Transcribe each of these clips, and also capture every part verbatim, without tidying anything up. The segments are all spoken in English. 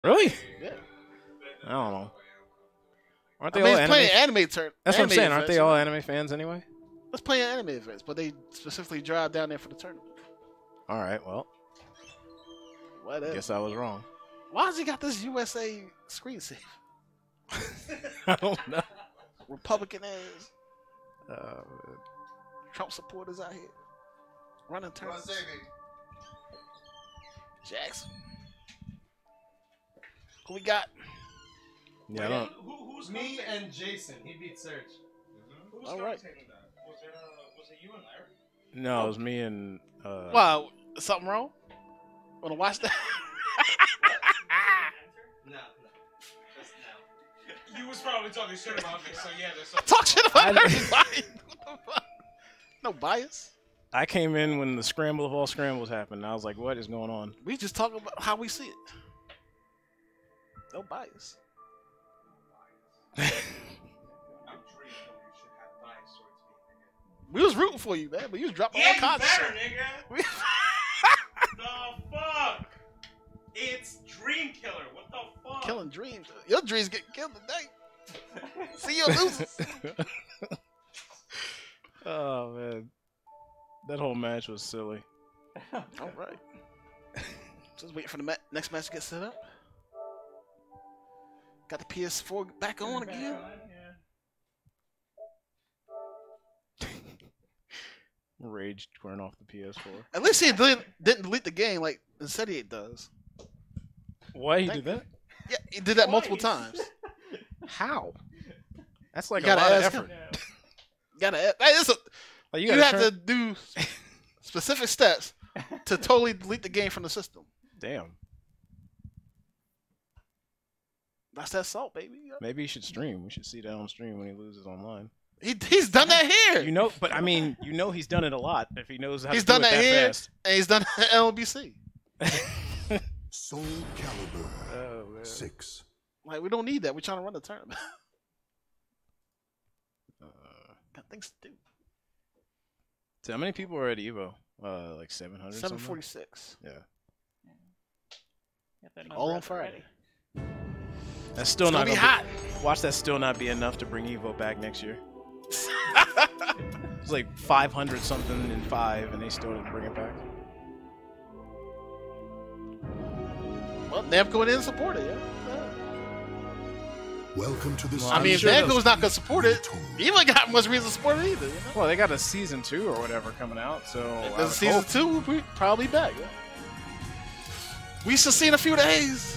Really? Yeah. I don't know. Aren't they I mean, all it's anime? playing anime turn. That's what I'm saying. Aren't they events, all right? anime fans anyway? Let's play anime events, but they specifically drive down there for the tournament. All right. Well, Whatever. guess I was wrong. Why has he got this U S A screensaver? I don't know. Republican ass Uh, Trump supporters out here running tournaments. Jackson. Who we got? yeah, I don't. Who, who's Me commentating? and Jason. He beat Serge. Who was All right. commentating that? Was it, uh, was it you and Larry? No, it was me and. Uh, Wow, something wrong? Wanna watch that? No, no. Just no. You was probably talking shit about me, so yeah, there's something. Talk shit about I- everybody. What the fuck? No bias. I came in when the scramble of all scrambles happened. I was like, "What is going on?" We just talk about how we see it. No bias. I'm dreaming you should have bias towards me, We was rooting for you, man, but you was dropping nigga. all Yeah, you kinds of better, shit. nigga. We- The fuck? It's Dream Killer. What the fuck? Killing dreams. Your dreams getting killed today. See you losers. Oh man, that whole match was silly. All right. Just waiting for the ma- next match to get set up. Got the P S four back on again. Rage turn off the P S four. At least he didn't, didn't delete the game like Incendiate does. Why he Thank did that? Yeah, he did that multiple times. How? That's like You a gotta lot of ask effort. him. You gotta. That is a, Like, you gotta have turn- to do specific steps to totally delete the game from the system. Damn. That's that salt, baby. Maybe he should stream. We should see that on stream when he loses online. He, he's done that here. You know, but I mean, you know, he's done it a lot. If he knows how he's to do done it that that here, fast. and he's done it at L B C. Soul Calibur Oh man. six. Like we don't need that. We're trying to run the tournament. Uh, Got things to do. so how many people were at Evo? Uh, like seven hundred. Seven forty-six. Yeah. Got that All number on up Friday. already. That's still It's not gonna be gonna hot. Be, watch that still not be enough to bring Evo back next year. It's like five hundred something in five, and they still didn't bring it back. Well, Namco didn't support it. Yeah. Welcome to the Well, I I'm mean, if sure Namco's those- not gonna support it, he ain't got much reason to support it either. You know? Well, they got a season two or whatever coming out, so I The would season hope- two will be probably back. Yeah. We should see in a few days.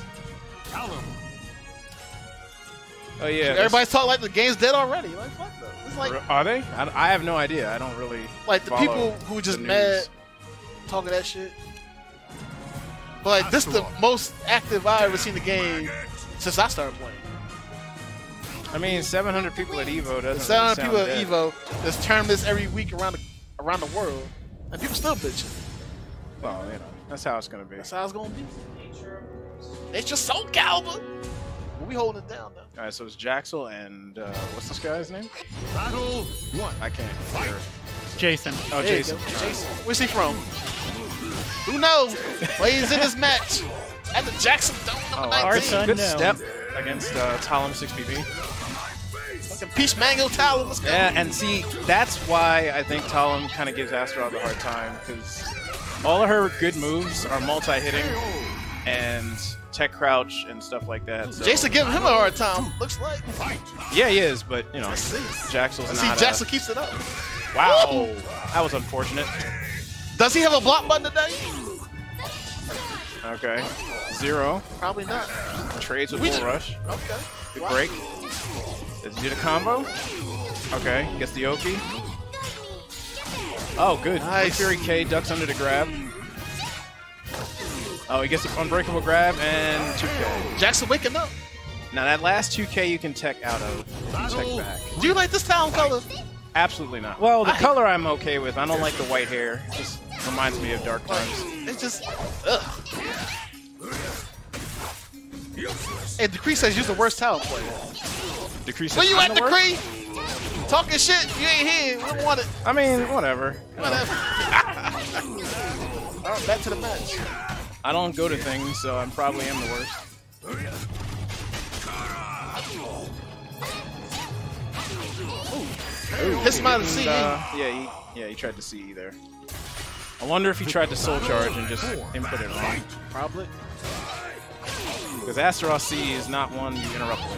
Oh yeah, Everybody's talking like the game's dead already. Like fuck though. It's like that's- are they? I, I have no idea. I don't really. like the follow people who just the mad news. talking that shit. But like this is the most active I ever seen the game since I started playing. I mean, seven hundred people at Evo doesn't. seven hundred really people at sound Evo. There's tournaments every week around the around the world, and people still bitching. dead. Well, you know, that's how it's gonna be. That's how it's gonna be. It's just Soul Calibur. But we holding it down though. All right, so it's Jaxel and uh, what's this guy's name? Battle one. I can't hear. Jason. Oh, There you Jason. go. Jason. Where's he from? Who knows? Well, he's in this match at the Jackson Dome number Oh, wow. Our nineteen. son Good knows. step against uh, Talon six B B. Fucking Peach Mango Talon. Let's go. Yeah, and see, that's why I think Talon kind of gives Astaroth a hard time, because all of her good moves are multi-hitting and tech crouch and stuff like that. So. Jason giving him a hard time. Looks like. Yeah, he is, but you know, Let's see. Jaxel's Let's see, not. Jackson keeps it up. Uh, wow, that was unfortunate. Does he have a block button today? Okay, zero Probably not. trades with We full ju- rush. Okay. Good Wow. break. Does he do the combo? Okay, gets the Oki. Oh, good. Nice. Fury K ducks under the grab. Oh, he gets an unbreakable grab and two K. Jackson waking up. Now that last two K you can tech out of. You can tech back. Do you like this Talon color? Absolutely not. Well, the I- color I'm okay with. I don't like the white hair. It just reminds me of Dark Times. It's just. Ugh. Hey, Decree says you're the worst Talon player. Decrease. Where you I'm at, the worst? Decree? Talking shit, you ain't here. We don't want it. I mean, whatever. Whatever. All right, back to the match. I don't go to things, so I probably am the worst. Hits him out of the C. Uh, yeah, he, yeah, he tried to C there. I wonder if he tried to soul charge and just input it wrong. Probably. Because Astaroth C is not one you interrupt with.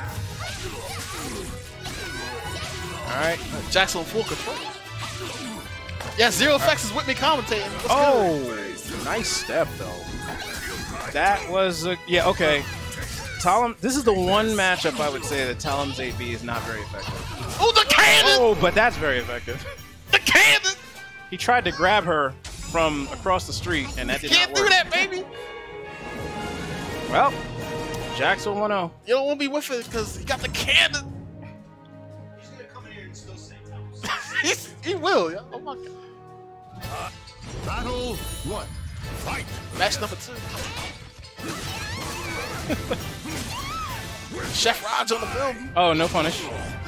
Alright. Jackson full control. Yeah, Zero Effects is with me commentating. What's Oh, good? nice step though. That was a, yeah, okay. Talon, this is the one matchup I would say that Talon's eight B is not very effective. Oh, the cannon! Oh, but that's very effective. The cannon! He tried to grab her from across the street, and that did Can't not do work. that, baby! Well, Jaxel one oh. You don't want to be with it because he got the cannon. He's gonna come in here and still say He's, he will, yeah. Oh my god. Battle one. Fight. Match number two. Chef Raj on the building. Oh, no punish.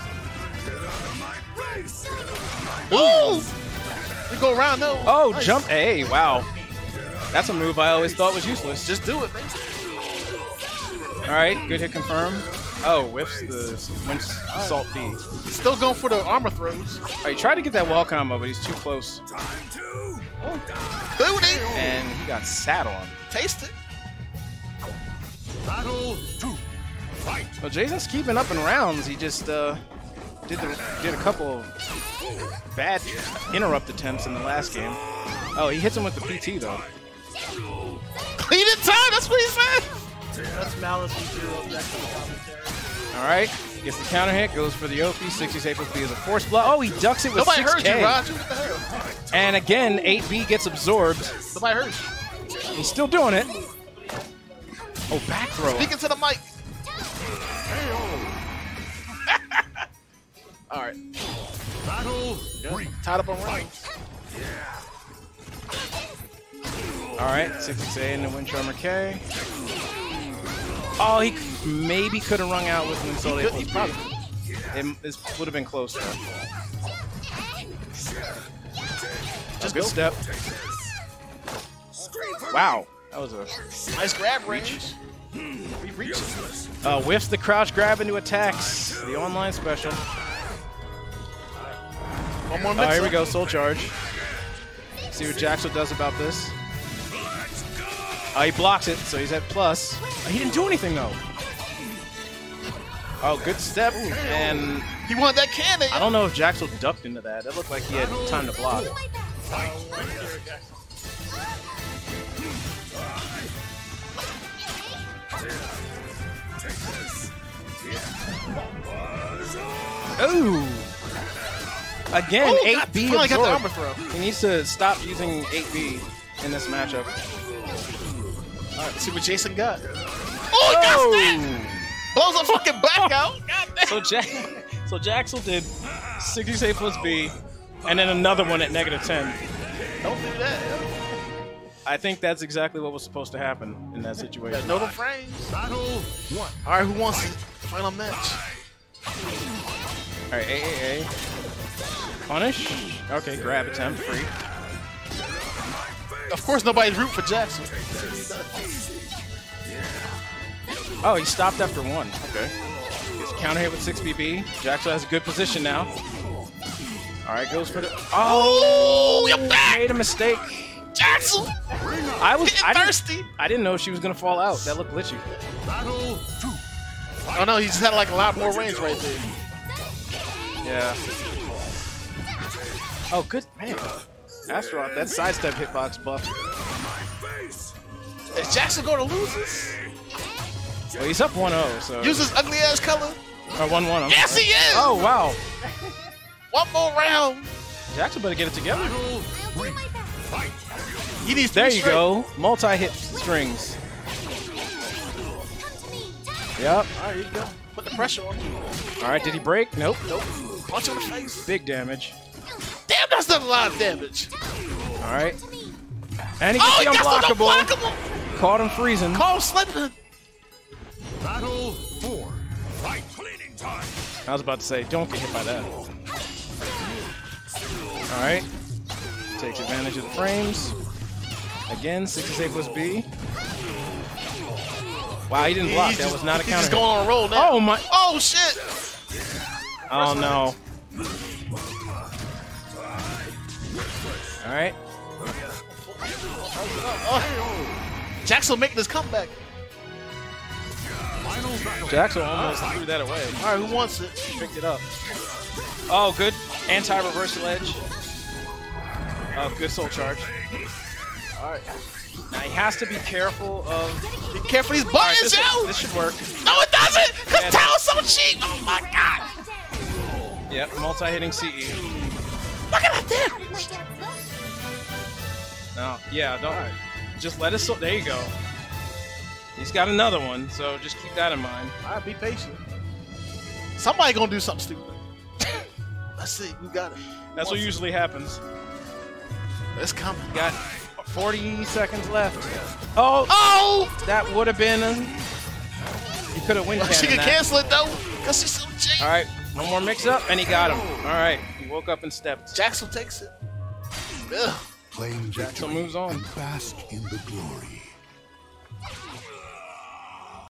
Ooh! We go around though. Oh, Nice. jump A. Wow. That's a move I always thought was useless. Just do it, man. All right, good hit confirmed. Oh, whiffs the wind salt B. Still going for the armor throws. All right, he tried to get that wall combo, but he's too close. Booty! And he got sat on. Taste it. Battle two. Fight. Well, Jason's keeping up in rounds. He just uh, did the, did a couple of bad interrupt attempts in the last game. Oh, he hits him with the P T though. Clean in time, that's what he said. That's Malice and Zero Effects on the commentary. All right, gets the counter hit, goes for the O P. sixty safe with B as a force blow. Oh, he ducks it with Nobody six heard K. you, Roger. What the hell? And again, eight B gets absorbed. Nobody heard you. He's still doing it. Oh, back throw. Speaking to the mic. All right. Battle three. Tied up on rounds. All right, sixty A into Wind Charmer K. Oh, he maybe could have rung out with Wind Salt A He plus could- B. he It, it would have been close though. Just Good go. step. Wow, that was a Nice grab range. We reach it. uh, whiffs the crouch grab into attacks. The online special. One more Oh, mix. here we go, Soul Charge. See what Jaxel does about this. Oh, he blocks it, so he's at plus. He didn't do anything though. Oh, good step, and He wanted that cannon. I don't know if Jaxel ducked into that. That looked like he had time to block. Ooh! Again, Oh, eight God, B finally got the absorbed. armor throw. He needs to stop using eight B in this matchup. All right, let's see what Jason got. Oh, he got that! Blows a fucking back out. God damn. So Jack, so Jaxel did sixty save plus B, and then another one at negative ten. Don't do that. yo. I think that's exactly what was supposed to happen in that situation. Know the frames. Battle one. All right, who wants it? Final match. All right, A A A. Punish. Okay, grab attempt free. Of course, nobody's rooting for Jackson. Oh, he stopped after one. Okay. Gets counter hit with six B B. Jaxel has a good position now. All right, goes for the. Oh, you're back, Made a mistake. Jackson. I was. Getting I didn't, thirsty. I didn't know she was gonna fall out. That looked glitchy. Battle two. Oh no, he just had like a lot more range right there. Yeah. Oh, good man. Astaroth, that sidestep hitbox buff. Is Jackson going to lose this? Well, he's up one oh, so. Use his ugly ass color. Or one one. I'm Yes, sorry. he is. Oh, wow. One more round. Jackson better get it together. Battle three. Fight. He needs. There three you straight. go. Multi-hit strings. Yep. All right, here you go. Put the pressure on him. All right, did he break? Nope. Nope. Punch him in the face. Big damage. Damn, that's not a lot of damage. All right. And he Oh, he gets the got unblockable. the unblockable. Caught him freezing. Carl Slenderman. Battle four. Fight. Cleaning time. I was about to say, don't get hit by that. All right. Takes advantage of the frames. Again, sixty-eight plus B. Wow, he didn't block. He's That just- was not a he's counter. just going on a roll now. Oh my! Oh shit. Oh no! All right. Jaxel making his comeback. Final battle. Jaxel almost threw that away. All right, who wants it? Picked it up. Oh, good anti-reversal edge. Oh, good soul charge. All right. Now he has to be careful of. Be careful these All right, buttons, this, yo! this should work. No, it doesn't! Because Yeah. Tao's so cheap! Oh my god! Yep, multi-hitting C E. Look at that there! No, yeah, don't. Just let us. There you go. He's got another one, so just keep that in mind. All right, be patient. Somebody gonna do something stupid. Let's see, who got it? That's what usually happens. It's coming. Got forty seconds left. Oh, Oh! that would have been. A, you could have win. She can cancel it though, because she's so cheap. All right, one more mix-up, and he got him. All right, he woke up and stepped. Jaxel takes it. Ugh. Claim victory moves on. and bask in the glory.